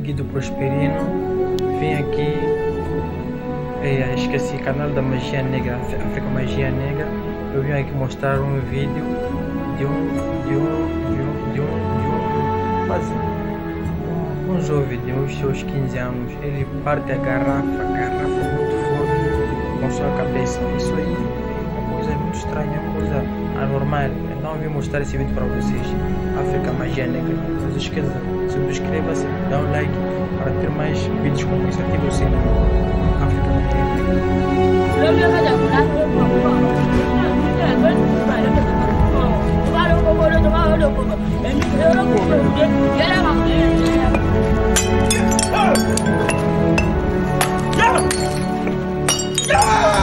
Guido Prosperino. Vim aqui, esqueci, canal da Magia Negra, África Magia Negra. Eu vim aqui mostrar um vídeo de um jovem de uns seus 15 anos. Ele parte a garrafa muito forte com sua cabeça. Isso aí é uma coisa muito estranha, uma coisa anormal. Então eu vim mostrar esse vídeo para vocês. África Magia Negra. Não se esqueça, subscreva-se, dá um like para ter mais vídeos como esse. Ative o sininho. África Magia Negra.